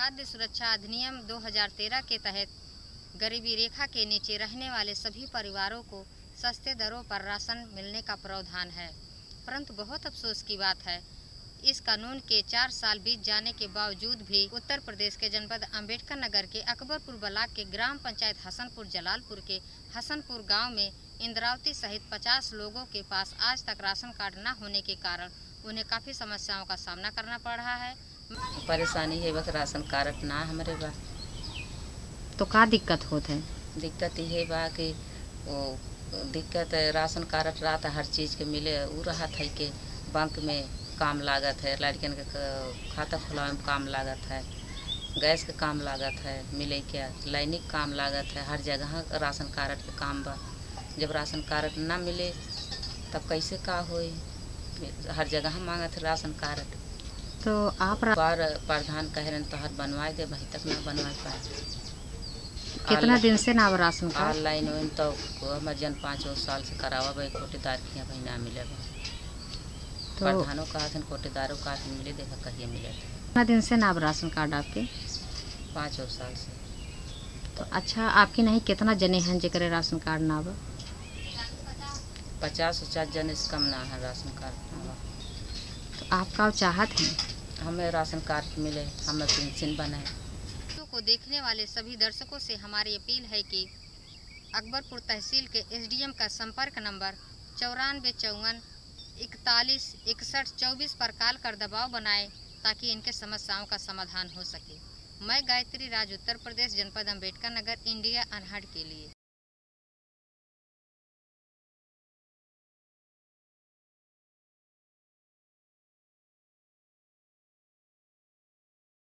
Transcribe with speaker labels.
Speaker 1: खाद्य सुरक्षा अधिनियम 2013 के तहत गरीबी रेखा के नीचे रहने वाले सभी परिवारों को सस्ते दरों पर राशन मिलने का प्रावधान है। परंतु बहुत अफसोस की बात है, इस कानून के 4 साल बीत जाने के बावजूद भी उत्तर प्रदेश के जनपद अंबेडकर नगर के अकबरपुर ब्लॉक के ग्राम पंचायत हसनपुर जलालपुर के हसनपुर गांव में इंद्रावती सहित 50 लोगों के पास आज तक राशन कार्ड न होने के कारण उन्हें काफ़ी समस्याओं का सामना करना पड़ रहा है।
Speaker 2: परेशानी है बस राशन कार्ड ना हमारे बा।
Speaker 1: तो का दिक्कत होत है?
Speaker 2: दिक्कत ये बा कि वो दिक्कत है राशन कार्ड रात हर चीज़ के मिले वो रहा था कि बैंक में काम लागत है, लड़कियन के खाता खुलावे में काम लागत है, गैस के काम लागत है, मिले क्या दैनिक काम लागत है, हर जगह राशन कार्ड के काम बा। जब राशन कार्ड ना मिले तब कैसे का होई? हर जगह मांगत है राशन कार्ड।
Speaker 1: तो आप
Speaker 2: प्रधान कह रहे तो हर बनवाए दे, वही तक ना बनवा पाए।
Speaker 1: कितना दिन से ना राशन कार्ड
Speaker 2: ऑनलाइन हो तो हमारे जन 5 साल से करावा भाई कोटेदार की भाई ना मिले। तो प्रधानों का हाथ कोटेदारों का हाथ मिले, देखा कहिए मिले।
Speaker 1: कितना दिन से ना राशन कार्ड आपके?
Speaker 2: 5 साल से।
Speaker 1: तो अच्छा, आपके नहीं कितना जने हैं जेकरे राशन कार्ड ना बा?
Speaker 2: 50 जने से कम ना है राशन कार्ड ना।
Speaker 1: तो आपका चाहत है
Speaker 2: हमें राशन कार्ड मिले, हमें पेंशन बनाए।
Speaker 1: को देखने वाले सभी दर्शकों से हमारी अपील है कि अकबरपुर तहसील के एसडीएम का संपर्क नंबर 9454 41 61 24 पर कॉल कर दबाव बनाएं ताकि इनके समस्याओं का समाधान हो सके। मैं गायत्री राज, उत्तर प्रदेश, जनपद अंबेडकर नगर, इंडिया अनहद के लिए।